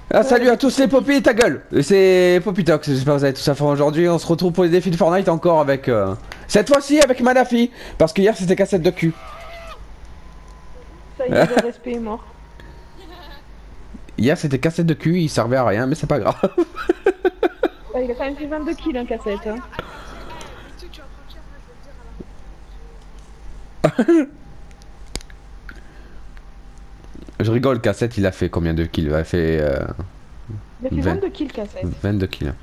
Ah, salut à tous les Poppy, ta gueule. C'est Poppytox, j'espère que vous avez tous à fond aujourd'hui. On se retrouve pour les défis de Fortnite encore avec... Cette fois-ci avec Manafi, parce que hier c'était cassette de cul. Ça y est, le respect est mort. Hier c'était cassette de cul, il servait à rien, mais c'est pas grave. Bah, il a quand même fait 22 kills, hein, cassette. Hein. Je rigole, cassette il a fait combien de kills? Il a fait Il a fait 20, 22 kills, cassette. 22 kills.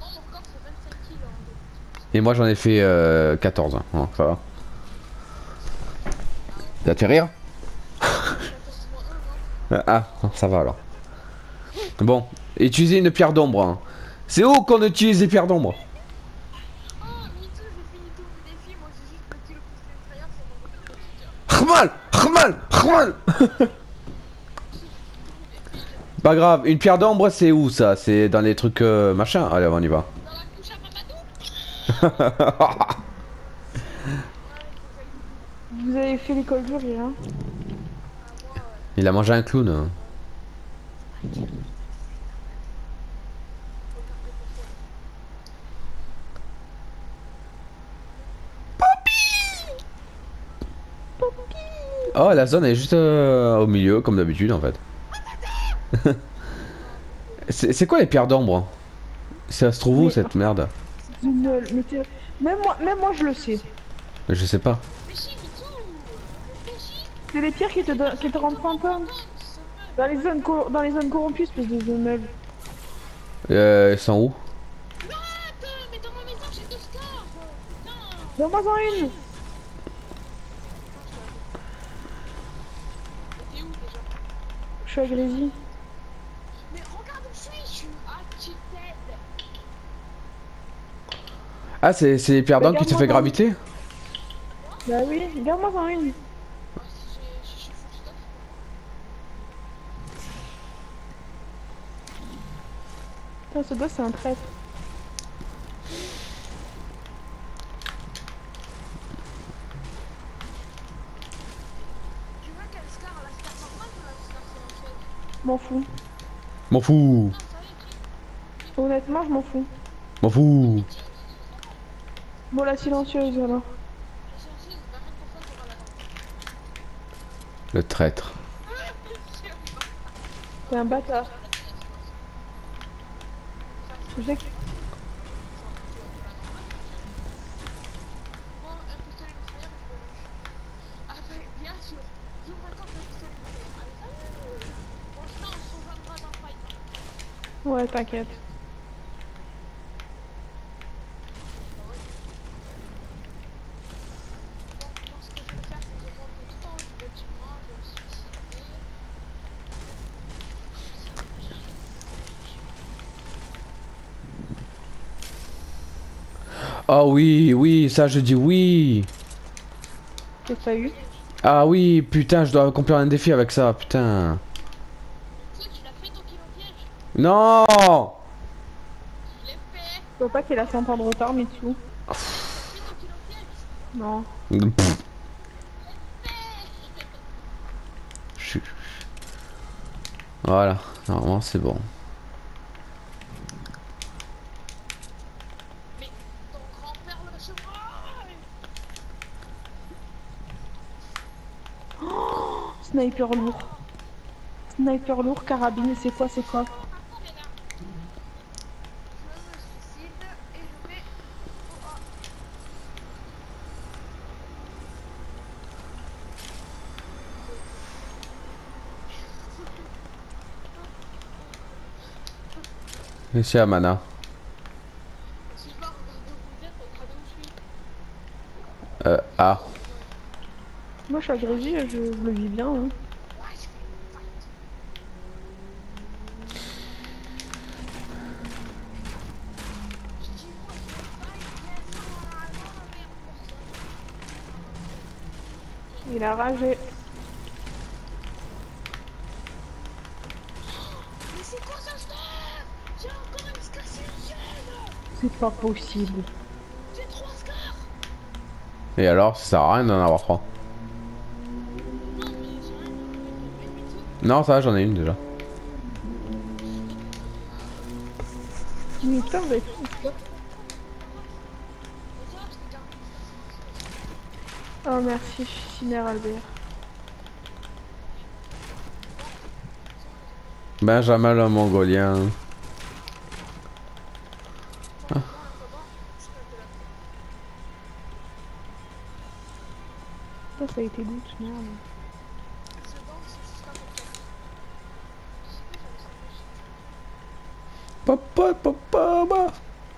Et moi j'en ai fait 14, hein. Oh, ça va. Ça te fait rire? Ah, ça va alors. Bon, utiliser une pierre d'ombre. Hein. C'est où qu'on utilise les pierres d'ombre? Khmal, Khmal, Khmal. Pas grave, une pierre d'ombre c'est où ça? C'est dans les trucs machin. Allez, on y va. Vous avez fait l'école du rire, hein. Il a mangé un clown. Oh, la zone est juste au milieu, comme d'habitude en fait. C'est quoi les pierres d'ombre? Ça se trouve où Mais, cette merde? même moi, je le sais. Je sais pas. C'est les pierres qui te rendent fantôme. Dans les zones corrompues, espèce de zone. Ils sont où? Donne-moi en une. Je suis agressive. Ah, c'est les pierres Bah, d'ombre qui te garde-moi fait en une. graviter? Bah oui, garde-moi en une. Putain, ce gosse, c'est un traître. M'en fous. M'en fous. Honnêtement, je m'en fous. M'en fous. Bon, la silencieuse, alors. Le traître. T'es un bâtard. Je sais que... Ouais, t'inquiète. Ah oui, oui, ça je dis oui. Qu'est-ce que t'as eu? Ah oui, putain, je dois accomplir un défi avec ça, putain. Non. Je vois pas qu'il a 100 ans de retard, Mitsu. Non. Pff, je- Voilà, normalement c'est bon. Sniper lourd. Sniper lourd, carabine, c'est quoi, c'est quoi? Monsieur Amana. Ah. Moi, je suis agrégée, je le vis bien, hein. Il a ragé. C'est pas possible. Et alors, ça sert à rien d'en avoir trois. Non, ça j'en ai une déjà. Mais putain, vous avez fait ça. Oh merci, Chimère Albert. Benjamin le Mongolien. Ça a été doux, merde. Papa, papa, bah.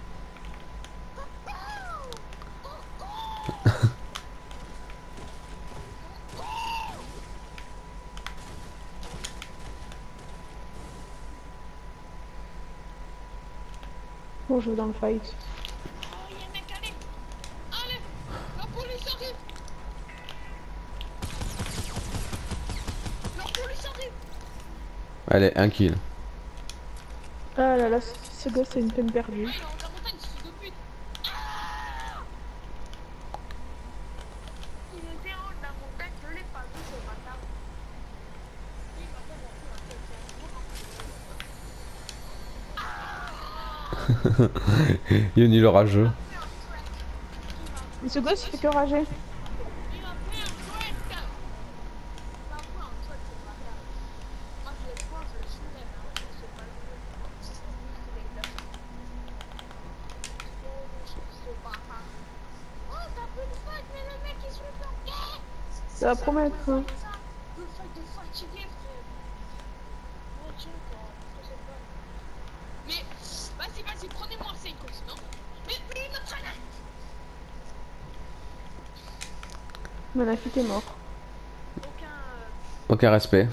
Bon, je vais dans le fight. Oh, y'a un mec, allez! Allez! La police arrive! La police arrive! Allez, un kill. Ah là là, ce gosse c'est une peine perdue. Ah, il est en haut de la montagne, fils de pute! Ah! Il était en haut de la montagne, je l'ai pas vu, ce bâtard. Il m'a pas Yoni le rageux. Mais ce gosse il fait que rager. Il m'a pris un twerk! Il m'a pris un twerk, ce bâtard. Moi, je le prends, je le soulève, hein. Je sais pas le jouer. C'est ce qu'il est là. Oh, ce bâtard. Oh, t'as plus de fight, mais le mec, il se fait planquer! Ça va promettre. Hein. Le fight de fatigué, frère. Oh, tiens, quoi. Je sais pas. Mais, vas-y, vas-y, prenez-moi le 5 aussi, non? Mais il me traîne! Manafit est mort. Aucun... Aucun respect.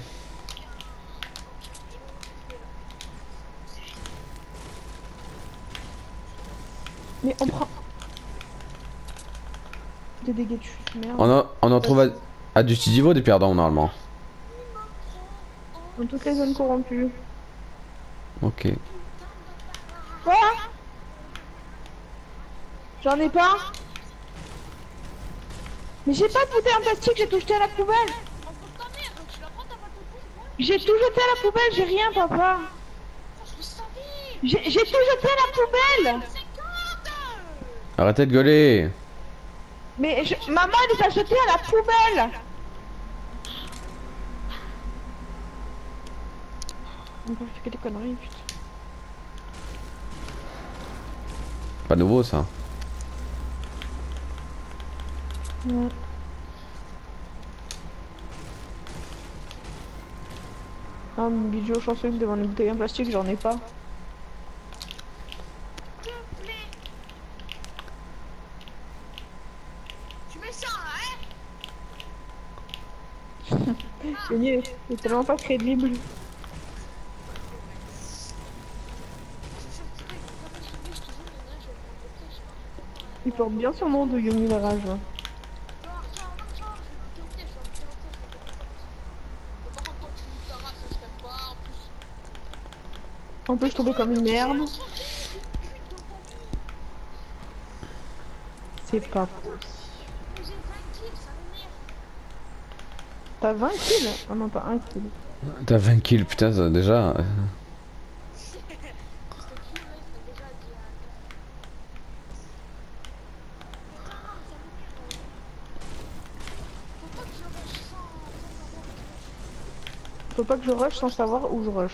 Mais on prend. Des dégâts de chute, merde. On en trouve à du petit niveau des perdants normalement. Dans toutes les zones corrompues. Ok. Quoi? J'en ai pas. Mais j'ai pas de bouteille en plastique, j'ai tout jeté à la poubelle. En gros, ta mère, tu la prends, t'as pas de couille, moi? J'ai tout jeté à la poubelle, j'ai rien, papa. Oh, je le savais! J'ai tout jeté à la poubelle. 50! Arrêtez de gueuler. Mais maman, elle les a jetés à la poubelle. On peut faire que des conneries, putain. Pas nouveau ça. Ouais. Ah, mon bijou chanceux de demander une bouteille en plastique, j'en ai pas. S'il te plaît! Tu mets ça, hein? Gagné, c'est tellement pas crédible. Il porte bien son nom de Yomi la rage. En plus, je tombais comme une merde. C'est pas possible. T'as 20 kills? Ah non, pas 1 kill. T'as 20 kills, putain, ça, déjà. Faut pas que je rush sans savoir où je rush.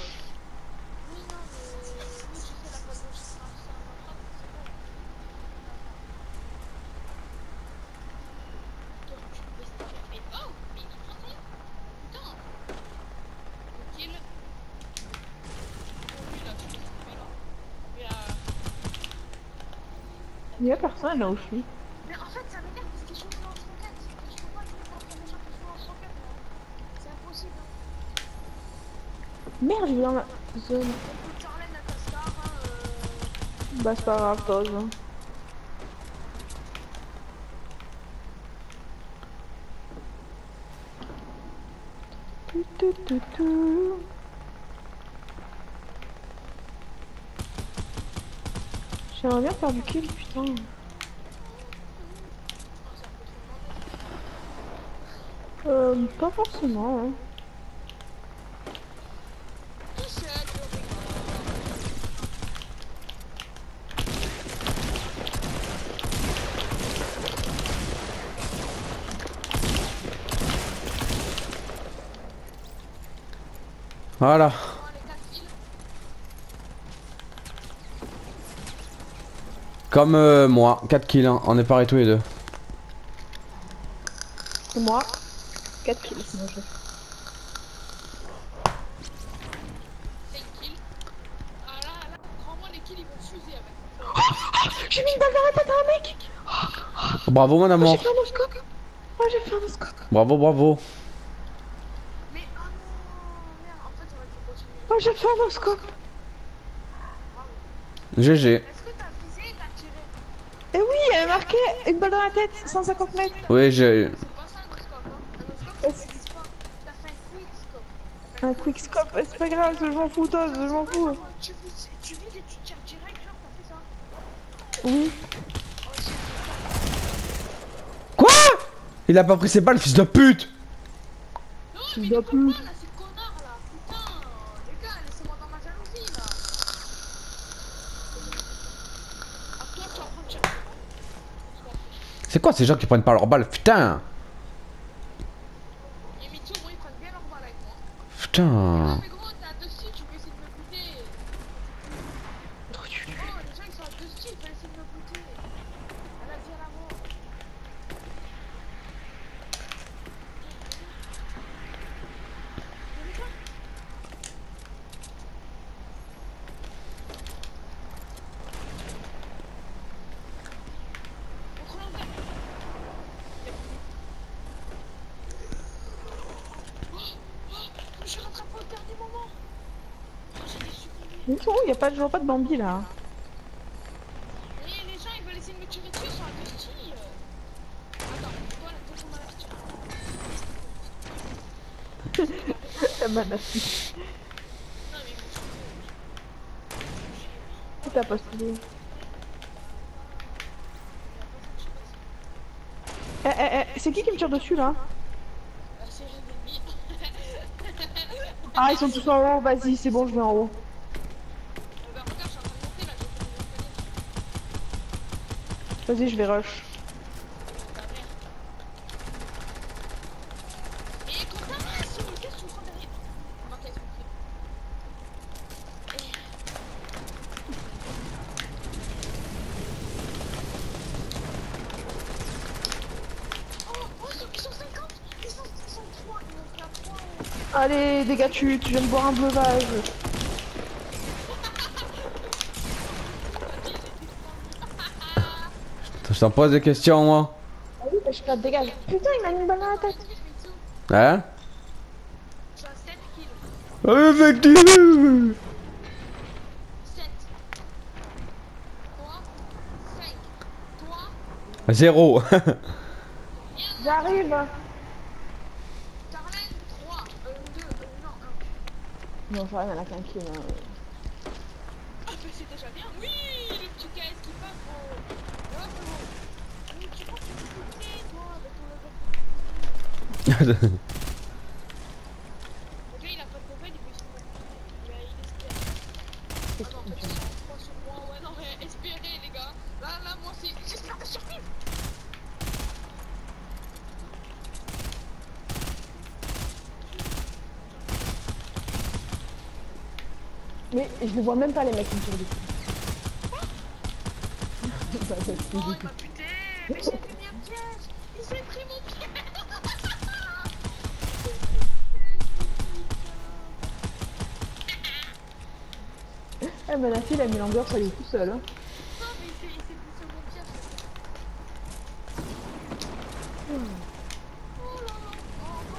Il y a personne là où je suis. Mais en fait, ça m'énerve parce qu'ils sont en roquette. Je peux pas jouer contre les gens qui sont en roquette. C'est impossible. Merde, je vais dans la zone. Écoute, Charlène, la Cascar, Bah, c'est pas grave, pause. J'aimerais bien faire du kill, putain. Pas forcément, hein. Voilà. Bon, les 4 kills. Comme moi, 4 kills, hein. On est pareil tous les deux. Et moi, 4 kills. Moi, je... 5 kills. Ah là, crois-moi, les kills ils vont fuser avec. J'ai mis une balle dans la tête à un mec. Bravo mon Oh, amour. j'ai fait un no-scope. Oh, j'ai fait un no-scope. Bravo, bravo. Mais oh non, merde, en fait, on va continuer. Oh, j'ai fait un no-scope. GG. Est-ce que t'as visé et t'as tiré? Et oui, il y avait marqué une balle dans la tête, 150 mètres. Oui, j'ai... C'est pas ça un no-scope, hein. Un no-scope, ça n'existe pas. T'as fait un quick scope. Un quick scope, c'est pas grave, je m'en fous, toi, je m'en fous. Tu vises et tu tires direct, genre, t'as fait ça? Oui. Oh, c'est Quoi? Il a pas pris ses balles, fils de pute. Non, Tu mais dois déconne plus. pas, là, c'est connard, là. Putain, les gars, laissez-moi dans ma jalousie, là. À toi, tu vas prendre cher. C'est quoi ces gens qui prennent pas leurs balles? Putain. Et Mitsu, moi, ils prennent bien leur balle avec moi. Putain. Ah, mais gros, t'es à 2 styles, tu peux essayer de me buter. Oh, les gens, ils sont à 2 styles, ils veulent essayer de me buter. À la vie, à la mort. On prend l'envers. Je suis rattrapé au dernier moment. Oh, j'ai des succombé. Mais non, il y a pas, je vois pas de Bambi là. Et les gens, ils veulent essayer de me tirer dessus, ils sont à 2 styles. Attends, toi, là, toi, on m'avertir. La Manafi. Non, mais ils m'ont tué. T'as pas stylé. C'est qui me tire dessus là? C'est les ennemis. Ah, ils sont tous en haut, vas-y, c'est bon, je vais en haut. Bah, regarde, je suis en train de monter là, j'ai fait des escaliers. Vas-y, je vais rush. Ta mère. Et quand t'as un sur le qu'est-ce que tu prends derrière? Ok, c'est compris. Oh, oh, ils sont 50. Ils sont 3. Ils m'ont pris à 3. Allez, dégâts, tu viens de boire un breuvage. Je t'en pose des questions moi. Ah oui, je te dégage. Putain, il m'a mis une balle dans la tête. Hein? Je suis à 7 kills. Effectivement. 7. Toi, 5. Toi, 0. J'arrive. Carlène, 3. 2. Non, 1. Non, j'arrive, elle a qu'un kill. Hein. Ah, bah c'est déjà bien. Oui, le petit KS qui passe, gros. Là, gros. Oui, tu penses que tu peux tuer, toi, avec ton level. Ok, il a pas de level, il peut essayer de me buter. Il espère. Ah non, en fait, ils sont en 3 sur moi. Ouais, non, mais espérez, les gars. Là, moi, c'est. J'espère de survivre. Mais je les vois même pas les mecs qui me tirent dessus. Oh, il m'a buté. Mais j'ai mis un piège. Il s'est pris mon piège. Eh ben la fille, elle a mis l'ambiance, elle est tout seule. Hein. Non, mais il s'est poussé mon piège. Oh là là. Oh, encore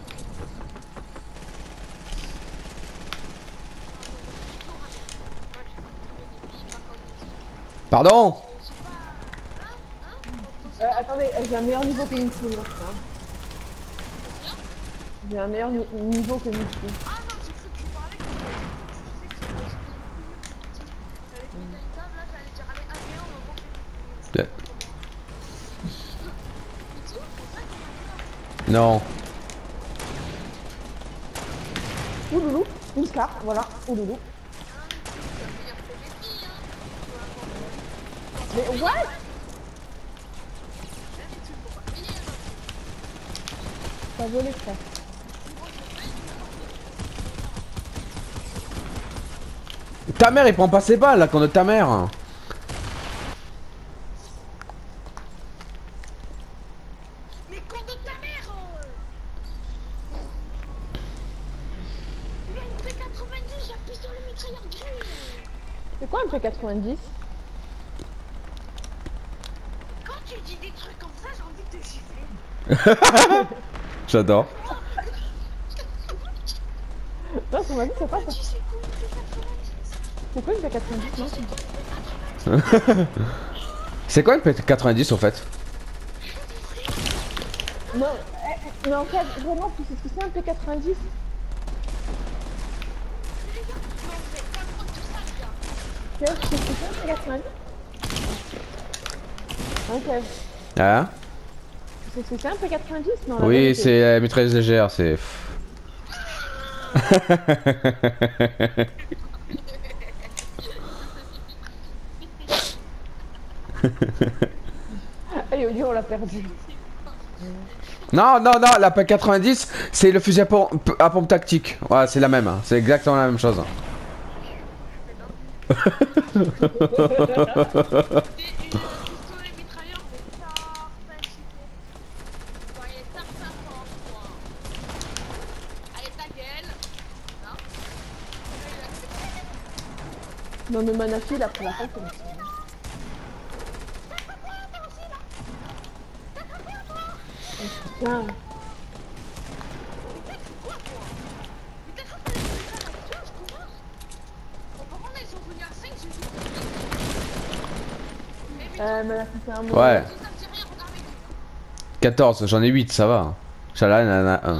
Pardon? Attendez, j'ai un meilleur niveau que Mitsu. Hein. J'ai un meilleur niveau que Mitsu. Ah non, j'ai cru que tu parlais que tu sais que j'avais mis dans une table, là j'allais dire allez, allez, on va voir. Yeah. Et tout, c'est ça Non. Ouloulou, une scar, voilà, ouloulou. Mais what? T'as volé, frère. Ta mère, il prend pas ses balles, là, qu'on de ta mère. Mais quand de ta mère il a une P90, j'appuie sur le mitrailleur gris. C'est quoi un P90? Quand tu dis des trucs comme ça, j'ai envie de te gifler. J'adore. Non, ça m'a dit, c'est pas ça. Tu sais quoi une P90? C'est quoi une P90? Non, C'est quoi une P90 au fait? non, mais en fait, vraiment, tu sais ce que c'est un P90? Non, mais pas trop de ça, les gars. Tu sais ce que c'est un P90? Ok. Hein? Tu sais ce que c'est un P90? Non, la Oui, vérité. c'est la mitrailleuse légère, c'est... Allez, Oli, on l'a perdu. Non, non, non, la P90, c'est le fusil à pompe tactique. Ouais, c'est la même, hein. C'est exactement la même chose. Des pistolets mitrailleurs, mais tarpin chiqué. Voyez, tarpin fort, quoi. Allez, ta gueule. Non. Non, mais Manafi, il a pris la tête. Putain. Manafi, c'est un mot. Ouais. 14, j'en ai 8, ça va. Chala, nana, 1.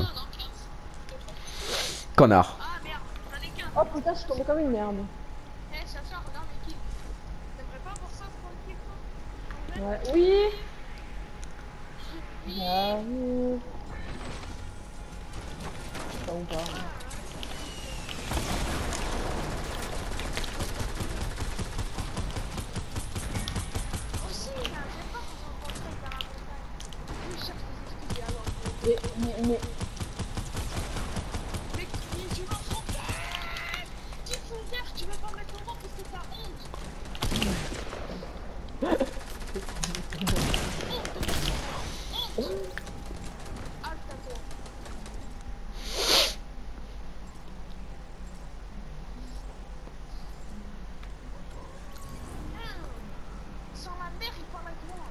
Connard. Ah merde, j'en ai qu'un. Oh putain, je suis tombée comme une merde. Eh, Chacha, regarde mes kills. T'aimerais pas voir ça tranquille, toi? Ouais. Oui. J'arrive. Ça ou pas. Aussi, là, j'aime pas quand on rencontre dans la montagne. Lui, il cherche des excuses, alors. Mais... Mais tu m'en fous. Tu fous vert, tu veux pas mettre au mort parce que t'as honte. Halte à toi. Sans la mère, il parle avec moi.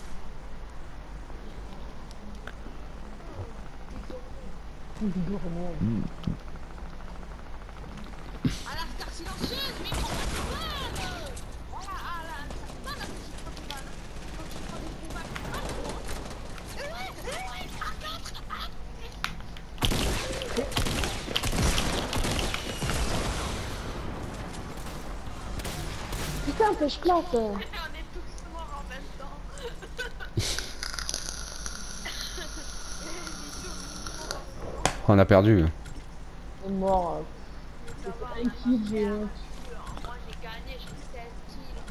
À la star silencieuse, mais prends pas de balle. Voilà, à la pas la petite pas de balle. Quand tu prends des coups back, pas trop. Putain, pêche-plate. On est tous morts en même temps. On a perdu. On est mort. Ça va, Un kill, j'ai honte. moi j'ai gagné, j'ai 16 kills.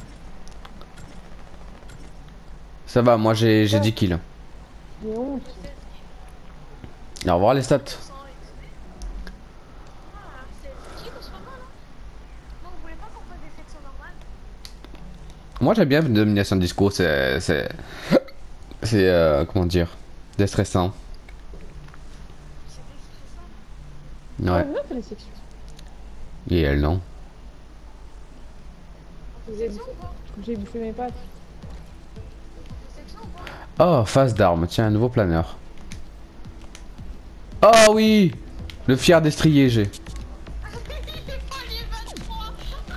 Ça va, moi j'ai 10 kills. J'ai honte. 16 kills. Et au revoir les stats. 100 XP. Ah, 16 kills, c'est pas mal, hein. Non, vous voulez pas qu'on fasse des sections normales? Moi j'aime bien une domination disco, c'est comment dire, déstressant. C'est déstressant. Ouais. On a fait les sections. Et elle non. Section ou pas? J'ai bouffé mes pattes. Section ou pas? Oh, face d'armes, tiens, un nouveau planeur. Oh oui, le fier destrier j'ai. Il est pas les 23.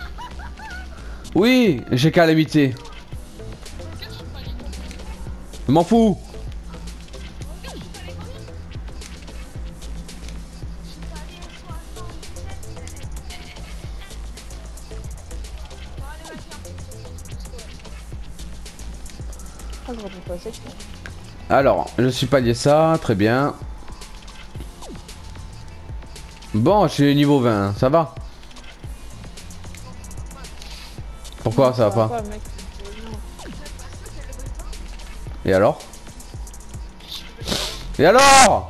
Oui, j'ai qu'à l'imiter. Regarde, je suis pas les combien. Je m'en fous. Regarde, je suis pas les combien. Je suis pas les 77. Bon, allez, vas-y, un peu. Ah, je retrouve pas la section. Alors, je suis pas lié ça, très bien. Bon, je suis niveau 20, ça va? Pourquoi ça va pas? Mec. Et alors? Et alors?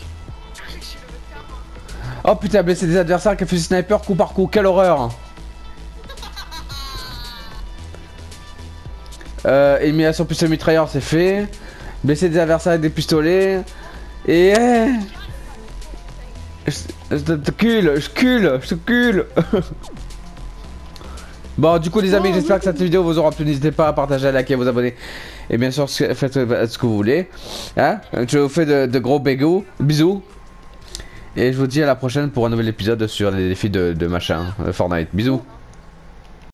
Oh putain, blessé des adversaires qui a fait du sniper coup par coup, quelle horreur! Élimination pistolet mitrailleur, c'est fait. Blesser des adversaires avec des pistolets. Et... je te cule. Bon, du coup, les amis, j'espère que cette vidéo vous aura plu. N'hésitez pas à partager, à liker, à vous abonner. Et bien sûr, faites ce que vous voulez. Hein? Je vous fais de gros bisous. Et je vous dis à la prochaine pour un nouvel épisode sur les défis de machin, Fortnite. Bisous.